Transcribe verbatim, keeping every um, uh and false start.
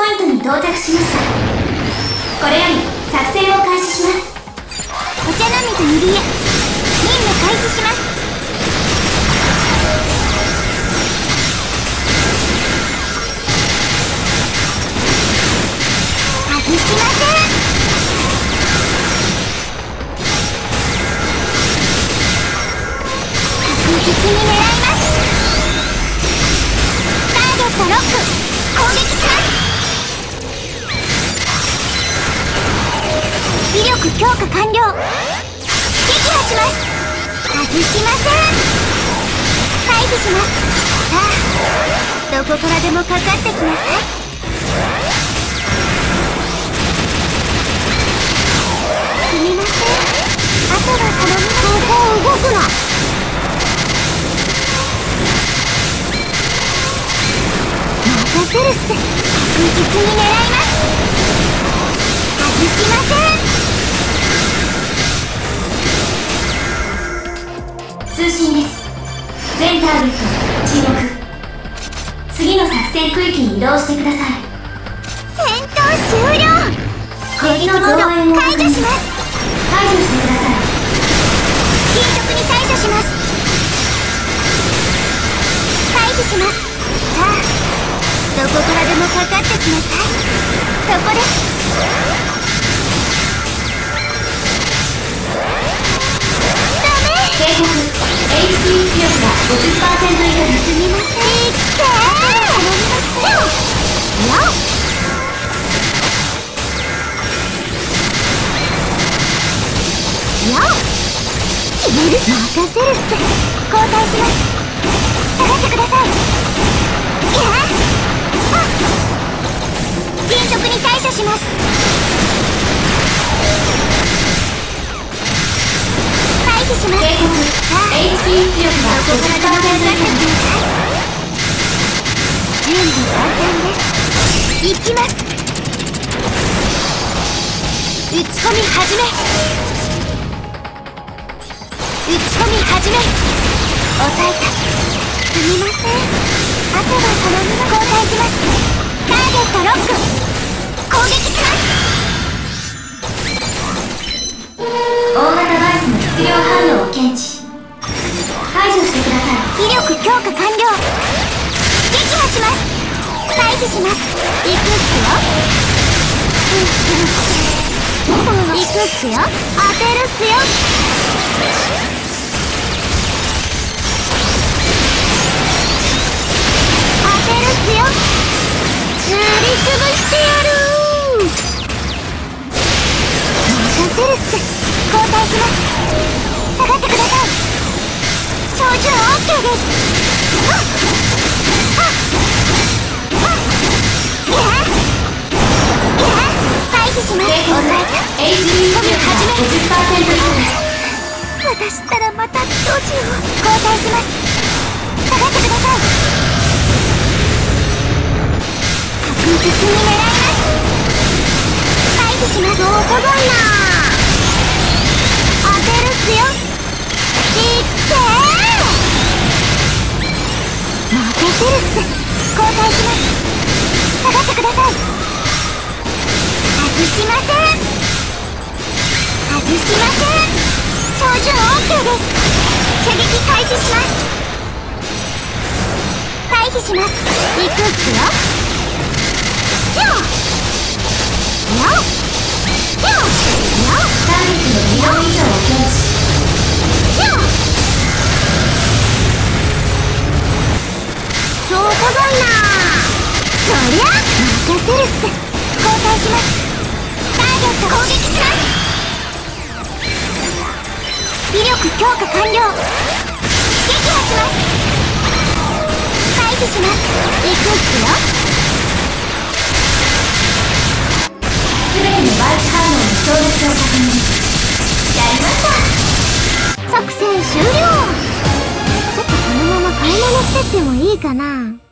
ポイントに到着しました。これより作戦を開始します。 お茶の水塗り絵任務開始します。外しません。確実に狙います。ターゲットロック攻撃します。威力強化完了。撃破します。外しません。回避します。さあどこからでもかかってきなさい。すみません。あとは頼みます。ここ動くな。任せるっす。確実に狙います。外しません。 通信です。全ターゲット沈黙。次の作戦区域に移動してください。 戦闘終了。 敵の増援を解除します。 解除してください。 迅速に対処します。回避します。さあどこからでもかかってきなさい。そこです。 警告 エイチピー 出力が ごじゅっパーセント 以下です。 すみません。いってー頼みますよ。よっよっ決める。任せるっす。交代します。下がってください。いやあっ迅速に対処します。回避します。 警告 エイチピー 出力が ごじゅっパーセント 以下です。 準備万端です。行きます。打ち込み始め。打ち込み始め。抑えた。すみません。あとは頼みます。交代します。ターゲットロック攻撃します。 大型バイスの質量反応を検知。排除してください。 威力強化完了。撃破します。回避します。行くっすよ。行くっすよ。当てるっすよ。当てるっすよ。塗りつぶしてやる。任せるっす。交代します。下がってください。照準 オーケー です。あっあっあっいやいや回避します。抑えた。 エイチピー 出力が ごじゅっパーセント 以下です。 私ったらまたどうしよう。交代します。下がってください。確実に狙います。回避します。そうこぞいな。当てるっすよ。いってー任せるっす。交代します。下がってください。外しません。外しません。照準 オーケー です。射撃開始します。回避します。行くっすよ。よっよっよっよっターゲットのにほん以上を検知。 よっそうこぞいな。そりゃ任せるっす。交代します。ターゲット攻撃します。威力強化完了。撃破します。回避します。行くっすよ。 すべてのバイス反応の消滅を確認。やりました。 作戦終了。ちょっとこのまま買い物してってもいいかな。